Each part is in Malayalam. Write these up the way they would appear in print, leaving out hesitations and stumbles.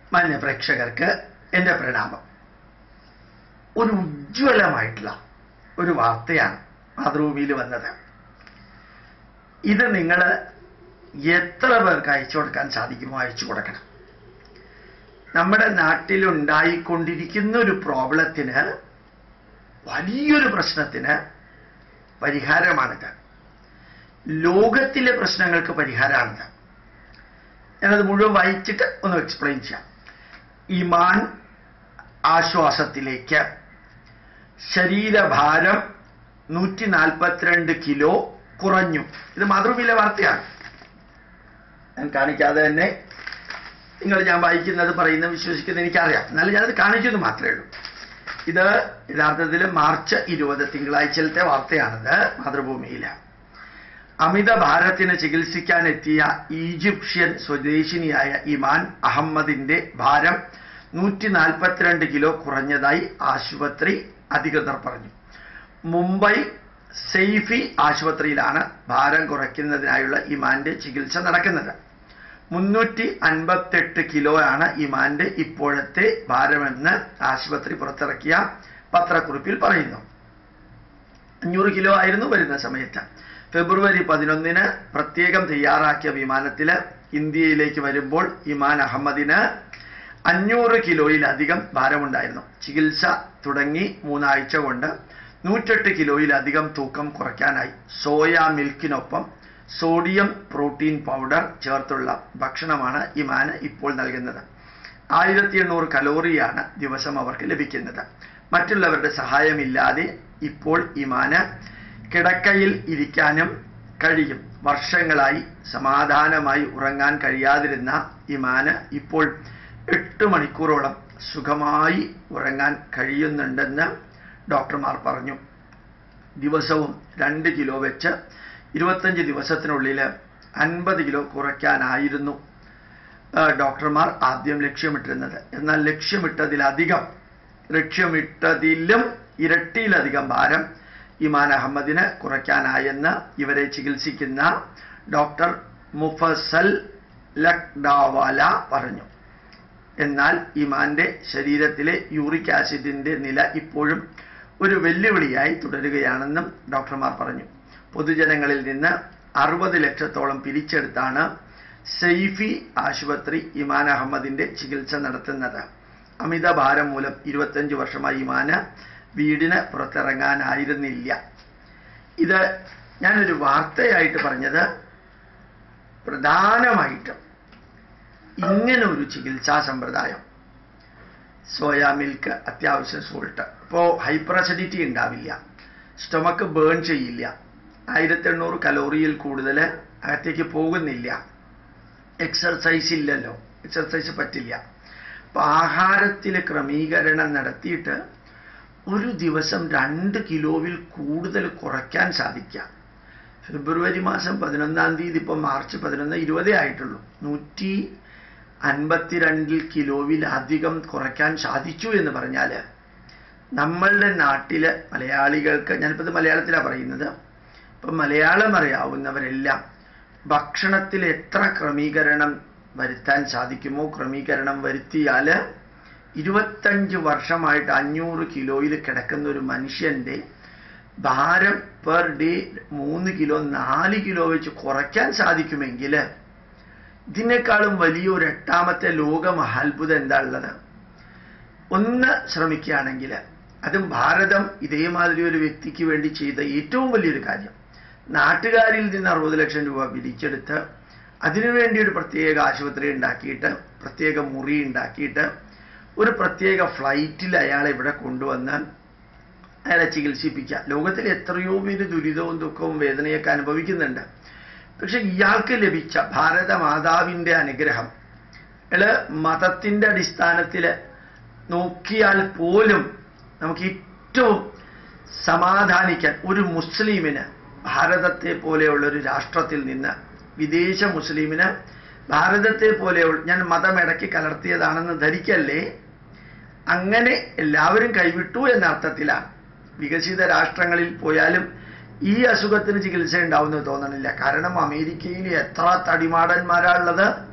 മാന്യ പ്രേക്ഷകർക്ക് എൻ്റെ പ്രണാമം. ഒരു ഉജ്ജ്വലമായിട്ടുള്ള ഒരു വാർത്തയാണ് മാതൃഭൂമിയിൽ വന്നത്. ഇത് നിങ്ങൾ എത്ര പേർക്ക് അയച്ചു കൊടുക്കാൻ സാധിക്കുമോ അയച്ചു കൊടുക്കണം. നമ്മുടെ നാട്ടിലുണ്ടായിക്കൊണ്ടിരിക്കുന്ന ഒരു പ്രോബ്ലത്തിന്, വലിയൊരു പ്രശ്നത്തിന് പരിഹാരമാണിത്. ലോകത്തിലെ പ്രശ്നങ്ങൾക്ക് പരിഹാരമാണിത്. ഞാനത് മുഴുവൻ വായിച്ചിട്ട് ഒന്ന് എക്സ്പ്ലെയിൻ ചെയ്യാം. ഇമാൻ ആശ്വാസത്തിലേക്ക്. ശരീരഭാരം 142 കിലോ കുറഞ്ഞു. ഇത് മാതൃഭൂമിയിലെ വാർത്തയാണ്. ഞാൻ കാണിക്കാതെ തന്നെ നിങ്ങൾ ഞാൻ വായിക്കുന്നത് പറയുന്നത് വിശ്വസിക്കുന്നത് എനിക്കറിയാം. എന്നാലും ഞാനത് കാണിച്ചത് മാത്രമേ ഉള്ളൂ. ഇത് യഥാർത്ഥത്തിൽ മാർച്ച് 20 തിങ്കളാഴ്ചയിലത്തെ വാർത്തയാണിത് മാതൃഭൂമിയിൽ. അമിത ഭാരത്തിന് ചികിത്സിക്കാനെത്തിയ ഈജിപ്ഷ്യൻ സ്വദേശിനിയായ ഇമാൻ അഹമ്മദിന്റെ ഭാരം 142 കിലോ കുറഞ്ഞതായി ആശുപത്രി അധികൃതർ പറഞ്ഞു. മുംബൈ സെയ്ഫി ആശുപത്രിയിലാണ് ഭാരം കുറയ്ക്കുന്നതിനായുള്ള ഇമാന്റെ ചികിത്സ നടക്കുന്നത്. 358 കിലോയാണ് ഇമാന്റെ ഇപ്പോഴത്തെ ഭാരമെന്ന് ആശുപത്രി പുറത്തിറക്കിയ പത്രക്കുറിപ്പിൽ പറയുന്നു. 500 കിലോ ആയിരുന്നു വരുന്ന സമയത്ത്. ഫെബ്രുവരി 11 പ്രത്യേകം തയ്യാറാക്കിയ വിമാനത്തിൽ ഇന്ത്യയിലേക്ക് വരുമ്പോൾ ഇമാൻ അഹമ്മദിന് 500 കിലോയിലധികം ഭാരമുണ്ടായിരുന്നു. ചികിത്സ തുടങ്ങി 3 ആഴ്ച കൊണ്ട് 108 കിലോയിലധികം തൂക്കം കുറയ്ക്കാനായി. സോയാ മിൽക്കിനൊപ്പം സോഡിയം പ്രോട്ടീൻ പൗഡർ ചേർത്തുള്ള ഭക്ഷണമാണ് ഇമാന് ഇപ്പോൾ നൽകുന്നത്. 1800 കലോറിയാണ് ദിവസം അവർക്ക് ലഭിക്കുന്നത്. മറ്റുള്ളവരുടെ സഹായമില്ലാതെ ഇപ്പോൾ ഇമാന് കിടക്കയിൽ ഇരിക്കാനും കഴിയും. വർഷങ്ങളായി സമാധാനമായി ഉറങ്ങാൻ കഴിയാതിരുന്ന ഇമാന് ഇപ്പോൾ 8 മണിക്കൂറോളം സുഖമായി ഉറങ്ങാൻ കഴിയുന്നുണ്ടെന്ന് ഡോക്ടർമാർ പറഞ്ഞു. ദിവസവും 2 കിലോ വെച്ച് 25 ദിവസത്തിനുള്ളിൽ 50 കിലോ കുറയ്ക്കാനായിരുന്നു ഡോക്ടർമാർ ആദ്യം ലക്ഷ്യമിട്ടിരുന്നത്. എന്നാൽ ലക്ഷ്യമിട്ടതിലും ഇരട്ടിയിലധികം ഭാരം ഇമാൻ അഹമ്മദിന് കുറയ്ക്കാനായെന്ന് ഇവരെ ചികിത്സിക്കുന്ന ഡോക്ടർ മുഫസൽ ലക്ഡാവാല പറഞ്ഞു. എന്നാൽ ഇമാന്റെ ശരീരത്തിലെ യൂറിക് ആസിഡിന്റെ നില ഇപ്പോഴും ഒരു വെല്ലുവിളിയായി തുടരുകയാണെന്നും ഡോക്ടർമാർ പറഞ്ഞു. പൊതുജനങ്ങളിൽ നിന്ന് 60 ലക്ഷത്തോളം പിരിച്ചെടുത്താണ് സെയ്ഫി ആശുപത്രി ഇമാൻ അഹമ്മദിന്റെ ചികിത്സ നടത്തുന്നത്. അമിത ഭാരം മൂലം 25 വർഷമായി ഇമാന് വീടിന് പുറത്തിറങ്ങാനായിരുന്നില്ല. ഇത് ഞാനൊരു വാർത്തയായിട്ട് പറഞ്ഞത് പ്രധാനമായിട്ടും ഇങ്ങനെ ഒരു ചികിത്സാ സമ്പ്രദായം, സോയാ മിൽക്ക്, അത്യാവശ്യം സോൾട്ട്, ഇപ്പോൾ ഹൈപ്പർ അസിഡിറ്റി ഉണ്ടാവില്ല, സ്റ്റൊമക്ക് ബേൺ ചെയ്യില്ല, 1800 കലോറിയിൽ കൂടുതൽ അകത്തേക്ക് പോകുന്നില്ല, എക്സർസൈസ് ഇല്ലല്ലോ, എക്സർസൈസ് പറ്റില്ല. അപ്പോൾ ആഹാരത്തിൽ ക്രമീകരണം നടത്തിയിട്ട് ഒരു ദിവസം 2 കിലോയിൽ കൂടുതൽ കുറയ്ക്കാൻ സാധിക്കാം. ഫെബ്രുവരി മാസം 11-ാം തീയതി, ഇപ്പം മാർച്ച് 11, 20 ആയിട്ടുള്ളൂ. 152 കിലോയിലധികം കുറയ്ക്കാൻ സാധിച്ചു എന്ന് പറഞ്ഞാൽ നമ്മളുടെ നാട്ടിലെ മലയാളികൾക്ക്, ഞാനിപ്പോൾ മലയാളത്തിലാണ് പറയുന്നത്, ഇപ്പം മലയാളം അറിയാവുന്നവരെല്ലാം ഭക്ഷണത്തിൽ എത്ര ക്രമീകരണം വരുത്താൻ സാധിക്കുമോ ക്രമീകരണം വരുത്തിയാൽ 25 വർഷമായിട്ട് 500 കിലോയിൽ കിടക്കുന്ന ഒരു മനുഷ്യൻ്റെ ഭാരം പെർ ഡേ 3 കിലോ 4 കിലോ വെച്ച് കുറയ്ക്കാൻ സാധിക്കുമെങ്കിൽ ഇതിനേക്കാളും വലിയൊരു 8ാമത്തെ ലോക മഹാത്ഭുതം എന്താ ഉള്ളത്? ഒന്ന് ശ്രമിക്കുകയാണെങ്കിൽ, അതും ഭാരതം ഇതേമാതിരി ഒരു വ്യക്തിക്ക് വേണ്ടി ചെയ്ത ഏറ്റവും വലിയൊരു കാര്യം, നാട്ടുകാരിൽ നിന്ന് 60 ലക്ഷം രൂപ പിരിച്ചെടുത്ത് അതിനുവേണ്ടി ഒരു പ്രത്യേക ആശുപത്രി ഉണ്ടാക്കിയിട്ട്, പ്രത്യേക മുറി ഉണ്ടാക്കിയിട്ട്, ഒരു പ്രത്യേക ഫ്ലൈറ്റിൽ അയാളെ ഇവിടെ കൊണ്ടുവന്ന് അയാളെ ചികിത്സിപ്പിക്കുക. ലോകത്തിൽ എത്രയോ പേര് ദുരിതവും ദുഃഖവും വേദനയൊക്കെ അനുഭവിക്കുന്നുണ്ട്. പക്ഷെ ഇയാൾക്ക് ലഭിച്ച ഭാരത മാതാവിൻ്റെ അനുഗ്രഹം, മതത്തിൻ്റെ അടിസ്ഥാനത്തിൽ നോക്കിയാൽ പോലും നമുക്ക് ഏറ്റവും സമാധാനിക്കാൻ ഒരു മുസ്ലിമിന് ഭാരതത്തെ പോലെയുള്ള ഒരു രാഷ്ട്രത്തിൽ നിന്ന്, വിദേശ മുസ്ലിമിന് ഭാരതത്തെ പോലെയുള്ള, ഞാൻ മതം ഇടയ്ക്ക് കലർത്തിയതാണെന്ന് ധരിക്കല്ലേ, അങ്ങനെ എല്ലാവരും കൈവിട്ടു എന്ന അർത്ഥത്തിലാണ്. വികസിത രാഷ്ട്രങ്ങളിൽ പോയാലും ഈ അസുഖത്തിന് ചികിത്സ ഉണ്ടാവുമെന്ന് തോന്നണില്ല. കാരണം അമേരിക്കയിൽ എത്ര തടിമാടന്മാരാണുള്ളത്,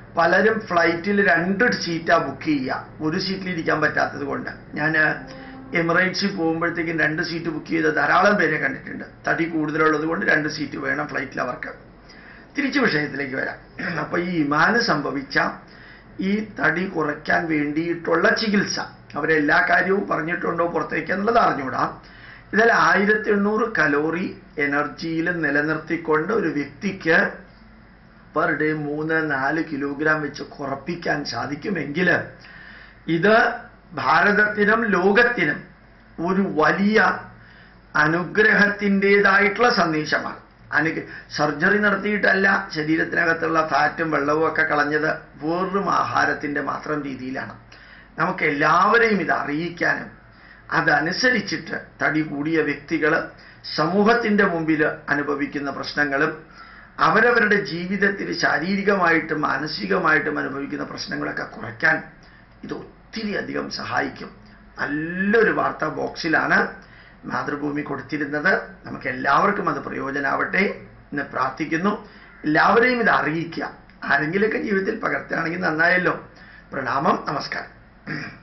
പലരും ഫ്ലൈറ്റിൽ 2 സീറ്റാണ് ബുക്ക് ചെയ്യുക, ഒരു സീറ്റിൽ ഇരിക്കാൻ പറ്റാത്തത് കൊണ്ട്. ഞാൻ എമിറേറ്റ്സിൽ പോകുമ്പോഴത്തേക്കും 2 സീറ്റ് ബുക്ക് ചെയ്ത ധാരാളം പേരെ കണ്ടിട്ടുണ്ട്. തടി കൂടുതലുള്ളത് കൊണ്ട് 2 സീറ്റ് വേണം ഫ്ലൈറ്റിൽ അവർക്ക്. തിരിച്ച് വിഷയത്തിലേക്ക് വരാം. അപ്പോൾ ഈ ഇമാന് സംഭവിച്ച ഈ തടി കുറയ്ക്കാൻ വേണ്ടിയിട്ടുള്ള ചികിത്സ അവരെല്ലാ കാര്യവും പറഞ്ഞിട്ടുണ്ടോ പുറത്തേക്ക് എന്നുള്ളത് അറിഞ്ഞുകൂടാ. ഇതിൽ 1800 കലോറി എനർജിയിൽ നിലനിർത്തിക്കൊണ്ട് ഒരു വ്യക്തിക്ക് പെർ ഡേ 3-4 കിലോഗ്രാം വെച്ച് കുറപ്പിക്കാൻ സാധിക്കുമെങ്കിൽ ഇത് ഭാരതത്തിനും ലോകത്തിനും ഒരു വലിയ അനുഗ്രഹത്തിൻ്റെതായിട്ടുള്ള സന്ദേശമാണ്. സർജറി നടത്തിയിട്ടല്ല ശരീരത്തിനകത്തുള്ള ഫാറ്റും വെള്ളവും ഒക്കെ കളഞ്ഞത്, വെറും ആഹാരത്തിൻ്റെ മാത്രം രീതിയിലാണ്. നമുക്ക് എല്ലാവരെയും ഇത് അറിയിക്കാനും അതനുസരിച്ചിട്ട് തടി കൂടിയ വ്യക്തികൾ സമൂഹത്തിൻ്റെ മുമ്പിൽ അനുഭവിക്കുന്ന പ്രശ്നങ്ങളും അവരവരുടെ ജീവിതത്തിൽ ശാരീരികമായിട്ടും മാനസികമായിട്ടും അനുഭവിക്കുന്ന പ്രശ്നങ്ങളൊക്കെ കുറയ്ക്കാൻ ഇത് ഒത്തിരി അധികം സഹായിക്കും. നല്ലൊരു വാർത്താ ബോക്സിലാണ് മാതൃഭൂമി കൊടുത്തിരുന്നത്. നമുക്ക് എല്ലാവർക്കും അത് പ്രയോജനമാവട്ടെ എന്ന് പ്രാർത്ഥിക്കുന്നു. എല്ലാവരെയും ഇത് അറിയിക്കുക. ആരെങ്കിലുമൊക്കെ ജീവിതത്തിൽ പകർത്തുകയാണെങ്കിൽ നന്നായല്ലോ. പ്രണാമം, നമസ്കാരം.